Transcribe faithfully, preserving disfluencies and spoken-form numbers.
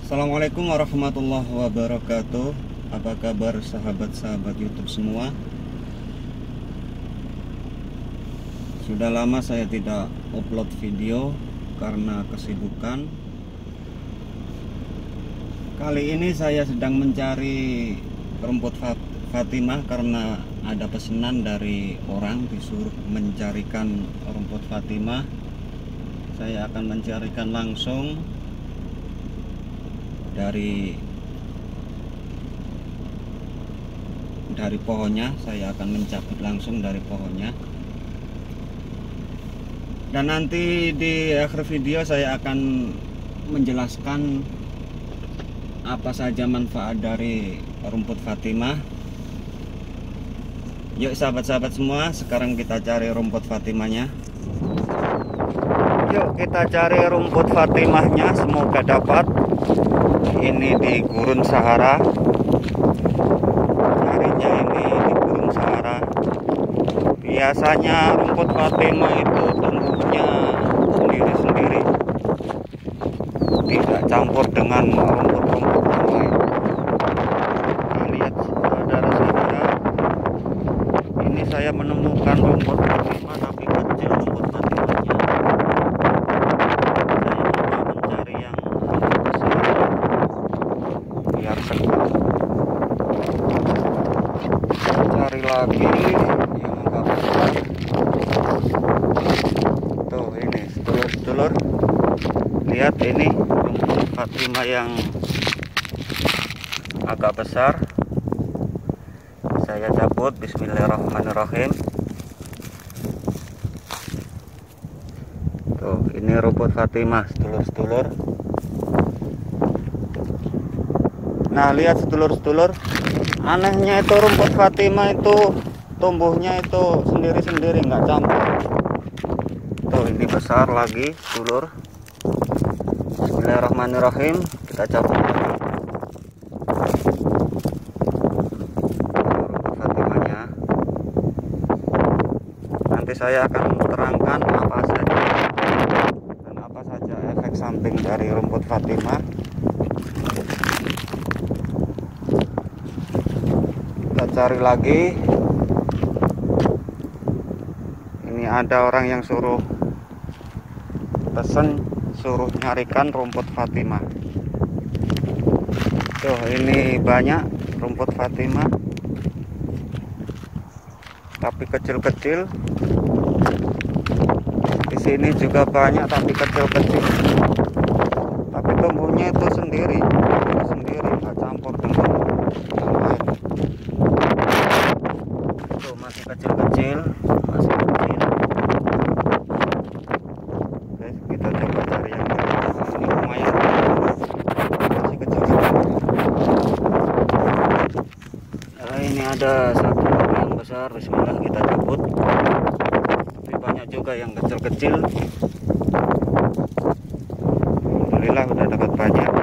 Assalamualaikum warahmatullahi wabarakatuh. Apa kabar sahabat-sahabat YouTube semua? Sudah lama saya tidak upload video karena kesibukan. Kali ini saya sedang mencari rumput Fatimah karena ada pesanan dari orang disuruh mencarikan rumput Fatimah. Saya akan mencarikan langsung dari dari pohonnya. Saya akan mencabut langsung dari pohonnya, dan nanti di akhir video saya akan menjelaskan apa saja manfaat dari rumput Fatimah. Yuk sahabat-sahabat semua, sekarang kita cari rumput Fatimahnya. Yuk kita cari rumput Fatimahnya, semoga dapat. Ini di gurun Sahara, carinya ini di gurun Sahara. Biasanya rumput Fatimah itu tumbuhnya sendiri-sendiri, tidak campur dengan rumput-rumput yang lain. Nah, lihat saudara-saudara, ini saya menemukan rumput Fatimah tapi kecil rumput Fatimahnya. Cari lagi yang agak besar. Tuh ini sedulur-sedulur, lihat ini rumput Fatimah yang agak besar. Saya cabut, bismillahirrahmanirrahim. Tuh ini rumput Fatimah sedulur-sedulur. Nah lihat sedulur-sedulur, anehnya itu rumput Fatimah itu tumbuhnya itu sendiri-sendiri, nggak campur. Tuh ini besar lagi sedulur. Bismillahirrahmanirrahim, kita cabut lagi rumput Fatimahnya. Nanti saya akan terangkan apa saja dan apa saja efek samping dari rumput Fatimah. Kita cari lagi. Ini ada orang yang suruh pesen, suruh nyarikan rumput Fatimah. Tuh ini banyak rumput Fatimah tapi kecil-kecil. Di sini juga banyak tapi kecil-kecil, tapi tumbuhnya itu sendiri sendiri nggak campur dengan yang lain. Tuh masih kecil-kecil, masih kecil. Oke, kita coba cari yang lain. Ini lumayan masih kecil-kecil. Nah, ini ada satu yang besar, bismillah, kita cabut. Tapi banyak juga yang kecil-kecil. Alhamdulillah udah dapat banyak.